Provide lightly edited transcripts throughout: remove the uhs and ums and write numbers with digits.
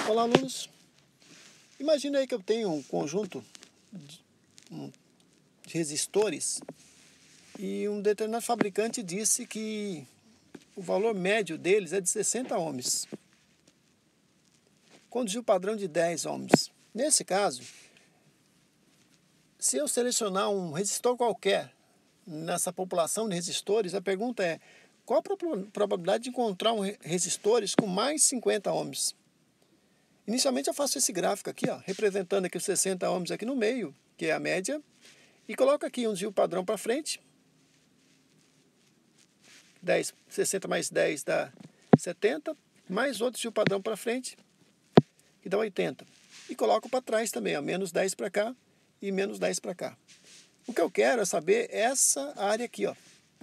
Olá, alunos. Imagina aí que eu tenho um conjunto de resistores e um determinado fabricante disse que o valor médio deles é de 60 ohms, com desvio padrão de 10 ohms. Nesse caso, se eu selecionar um resistor qualquer nessa população de resistores, a pergunta é: qual a probabilidade de encontrar resistores com mais 50 ohms? Inicialmente eu faço esse gráfico aqui, ó, representando aqui os 60 ohms aqui no meio, que é a média, e coloco aqui um desvio padrão para frente. 60 mais 10 dá 70, mais outro desvio padrão para frente, que dá 80. E coloco para trás também, ó, menos 10 para cá e menos 10 para cá. O que eu quero é saber essa área aqui, ó.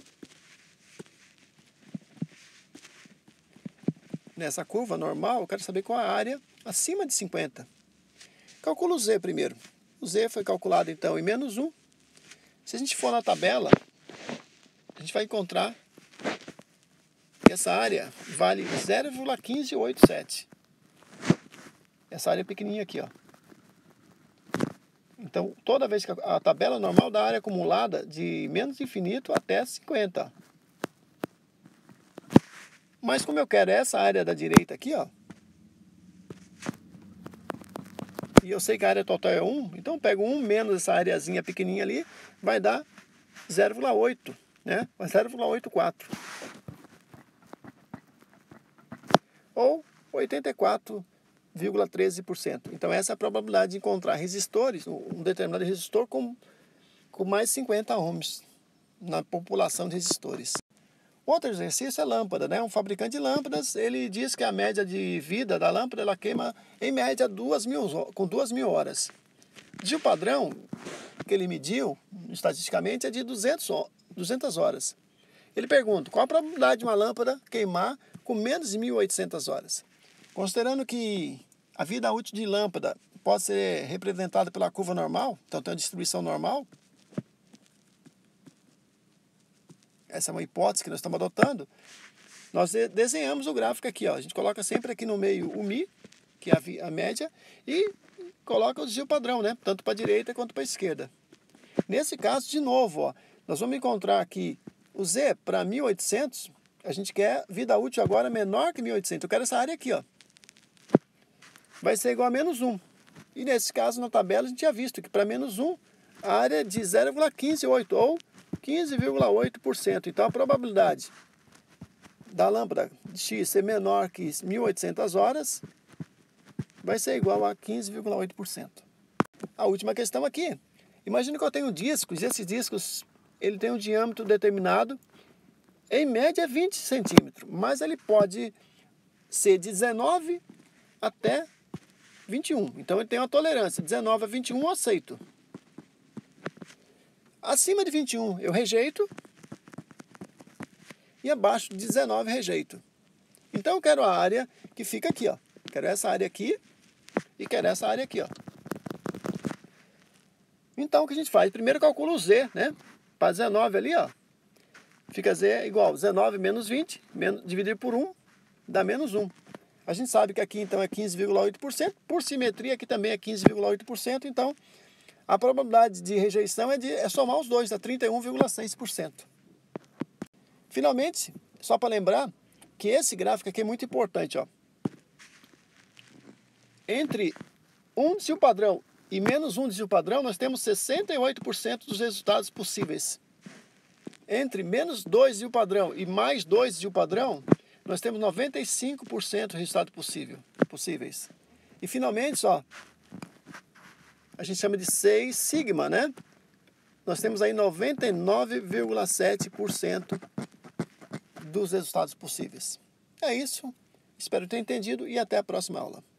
Nessa curva normal, eu quero saber qual a área acima de 50. Calculo o Z primeiro. O Z foi calculado, então, em menos 1. Se a gente for na tabela, a gente vai encontrar que essa área vale 0,1587. Essa área pequenininha aqui, ó. Então, toda vez que a tabela normal dá área acumulada de menos infinito até 50. Mas como eu quero essa área da direita aqui, ó, e eu sei que a área total é 1, então eu pego 1 menos essa areazinha pequenininha ali, vai dar 0,8, né? 0,84. Ou 84,13%. Então essa é a probabilidade de encontrar resistores, um determinado resistor com mais 50 ohms na população de resistores. Outro exercício é lâmpada, né? Um fabricante de lâmpadas, ele diz que a média de vida da lâmpada, ela queima em média com 2.000 horas. O padrão que ele mediu, estatisticamente, é de 200 horas. Ele pergunta, qual a probabilidade de uma lâmpada queimar com menos de 1.800 horas? Considerando que a vida útil de lâmpada pode ser representada pela curva normal, então tem uma distribuição normal, essa é uma hipótese que nós estamos adotando, nós desenhamos o gráfico aqui, ó. A gente coloca sempre aqui no meio o Mi, que é a média, e coloca o desvio padrão, né? Tanto para a direita quanto para a esquerda. Nesse caso, de novo, ó, nós vamos encontrar aqui o Z para 1.800, a gente quer vida útil agora menor que 1.800. Eu quero essa área aqui, ó. Vai ser igual a menos 1. E nesse caso, na tabela, a gente tinha visto que para menos 1, a área é de 0,158, ou 15,8%. Então, a probabilidade da lâmpada de X ser menor que 1.800 horas vai ser igual a 15,8%. A última questão aqui. Imagina que eu tenho discos, e esses discos ele tem um diâmetro determinado, em média 20 centímetros, mas ele pode ser de 19 até 21. Então, ele tem uma tolerância, 19 a 21 eu aceito. Acima de 21 eu rejeito e abaixo de 19 rejeito. Então eu quero a área que fica aqui, ó. Quero essa área aqui e quero essa área aqui, ó. Então o que a gente faz? Primeiro calcula o Z, né? Para 19 ali, ó. Fica Z igual 19 menos 20, dividir por 1, dá menos 1. A gente sabe que aqui então é 15,8%. Por simetria aqui também é 15,8%. Então a probabilidade de rejeição é somar os dois, dá 31,6%. Finalmente, só para lembrar que esse gráfico aqui é muito importante, ó. Entre um desvio padrão e menos um desvio padrão, nós temos 68% dos resultados possíveis. Entre menos 2 desvio padrão e mais 2 desvio padrão, nós temos 95% de resultados possíveis. E finalmente, só, a gente chama de 6 sigma, né? Nós temos aí 99,7% dos resultados possíveis. É isso. Espero ter entendido e até a próxima aula.